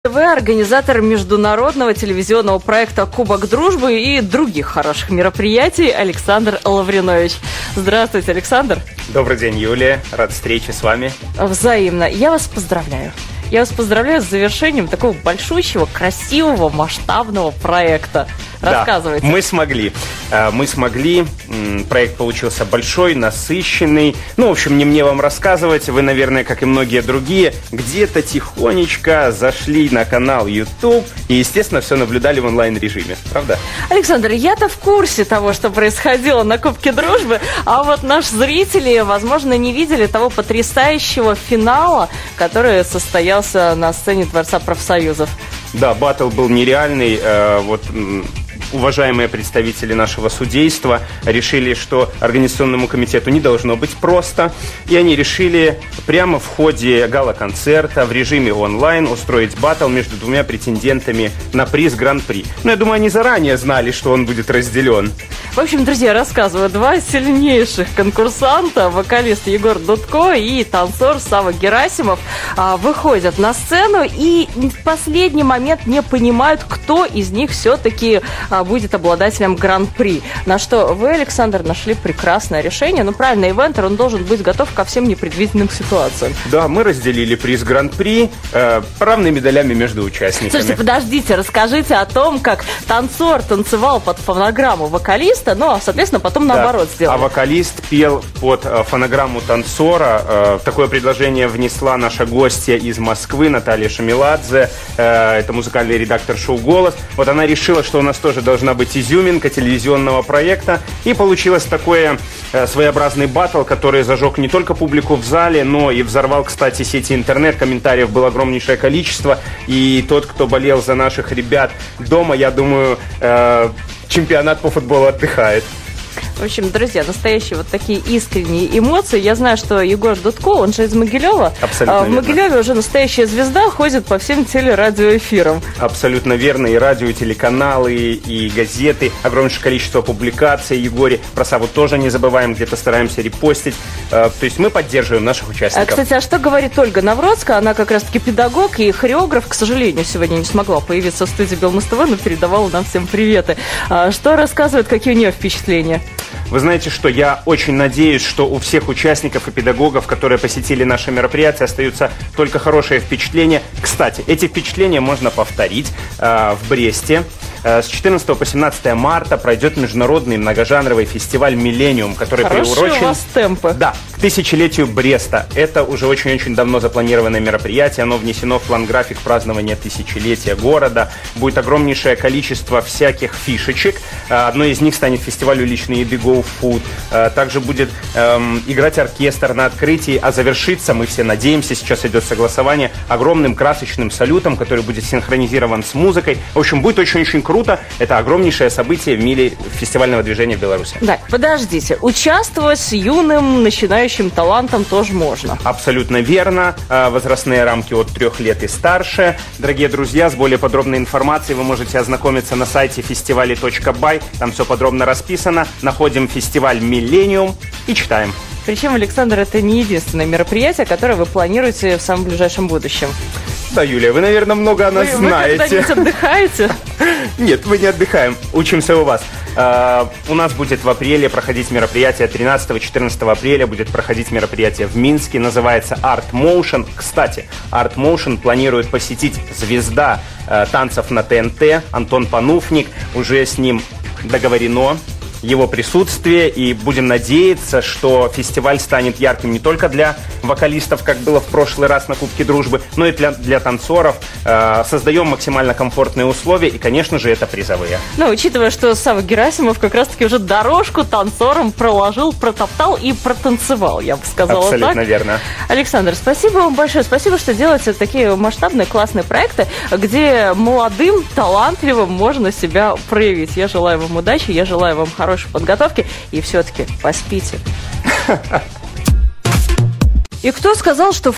Вы организатор международного телевизионного проекта «Кубок дружбы» и других хороших мероприятий Александр Лавринович. Здравствуйте, Александр. Добрый день, Юлия. Рад встрече с вами. Взаимно. Я вас поздравляю. Я вас поздравляю с завершением такого большущего, красивого, масштабного проекта. Рассказывайте. Да, мы смогли. Проект получился большой, насыщенный. В общем, не мне вам рассказывать. Вы, наверное, как и многие другие, где-то тихонечко зашли на канал YouTube и, естественно, все наблюдали в онлайн-режиме. Правда? Александр, я-то в курсе того, что происходило на Кубке дружбы, а вот наши зрители, возможно, не видели того потрясающего финала, который состоялся на сцене Дворца профсоюзов. Да, баттл был нереальный. Уважаемые представители нашего судейства решили, что организационному комитету не должно быть просто, и они решили прямо в ходе гала-концерта в режиме онлайн устроить баттл между двумя претендентами на приз Гран-при. Я думаю, они заранее знали, что он будет разделен. В общем, друзья, рассказываю, два сильнейших конкурсанта, вокалист Егор Дудко и танцор Сава Герасимов, выходят на сцену и в последний момент не понимают, кто из них все-таки будет обладателем Гран-при. На что вы, Александр, нашли прекрасное решение. Правильно, ивентер, он должен быть готов ко всем непредвиденным ситуациям. Да, мы разделили приз Гран-при равными долями между участниками. Слушайте, подождите, расскажите о том, как танцор танцевал под фонограмму вокалиста, соответственно, потом наоборот сделали. А вокалист пел под фонограмму танцора. Такое предложение внесла наша гостья из Москвы, Наталья Шамиладзе. Это музыкальный редактор шоу «Голос». Вот она решила, что у нас тоже должна быть изюминка телевизионного проекта. И получилось такой своеобразный баттл, который зажег не только публику в зале, но и взорвал, кстати, сети интернет. Комментариев было огромнейшее количество. И тот, кто болел за наших ребят дома, я думаю, чемпионат по футболу отдыхает. В общем, друзья, настоящие такие искренние эмоции. Я знаю, что Егор Дудко, он же из Могилева. Абсолютно верно. В Могилеве уже настоящая звезда, ходит по всем телерадиоэфирам. Абсолютно верно. И радио, и телеканалы, и газеты. Огромнейшее количество публикаций о Егоре. Про Саву тоже не забываем, где-то стараемся репостить. То есть мы поддерживаем наших участников. Кстати, а что говорит Ольга Навродская? Она как раз-таки педагог и хореограф. К сожалению, сегодня не смогла появиться в студии Белмуз-ТВ, но передавала нам всем приветы. Что рассказывает, какие у нее впечатления? Вы знаете, что я очень надеюсь, что у всех участников и педагогов, которые посетили наше мероприятие, остаются только хорошие впечатления. Кстати, эти впечатления можно повторить в Бресте. С 14 по 17 марта пройдет международный многожанровый фестиваль «Миллениум», который приурочен... у вас темпы. Да, к тысячелетию Бреста. Это уже очень-очень давно запланированное мероприятие. Оно внесено в план-график празднования тысячелетия города. Будет огромнейшее количество всяких фишечек. Одной из них станет фестиваль уличной еды Go Food. Также будет играть оркестр на открытии, а завершится, мы все надеемся, сейчас идет согласование, огромным красочным салютом, который будет синхронизирован с музыкой. В общем, будет очень-очень круто. Это огромнейшее событие в мире фестивального движения в Беларуси. Да, подождите. Участвовать с юным начинающим талантом тоже можно. Абсолютно верно. Возрастные рамки от 3 лет и старше. Дорогие друзья, с более подробной информацией вы можете ознакомиться на сайте festivali.by. Там все подробно расписано. Находим фестиваль «Миллениум» и читаем. Причем, Александр, это не единственное мероприятие, которое вы планируете в самом ближайшем будущем. Да, Юлия, вы, наверное, много о нас знаете. Вы когда-нибудь отдыхаете? Нет, мы не отдыхаем. Учимся у вас. У нас будет в апреле проходить мероприятие, 13-14 апреля будет проходить мероприятие в Минске, называется Art Motion. Кстати, Art Motion планирует посетить звезда танцев на ТНТ Антон Пануфник. Уже с ним договорено его присутствие, и будем надеяться, что фестиваль станет ярким не только для вокалистов, как было в прошлый раз на Кубке дружбы, но и для танцоров. Создаем максимально комфортные условия, и, конечно же, это призовые. Учитывая, что Сава Герасимов как раз-таки уже дорожку танцорам проложил, протоптал и протанцевал, я бы сказала. Абсолютно верно. Александр, спасибо вам большое. Спасибо, что делаете такие масштабные, классные проекты, где молодым, талантливым можно себя проявить. Я желаю вам удачи, я желаю вам хорошей подготовки, и все-таки поспите. И кто сказал, что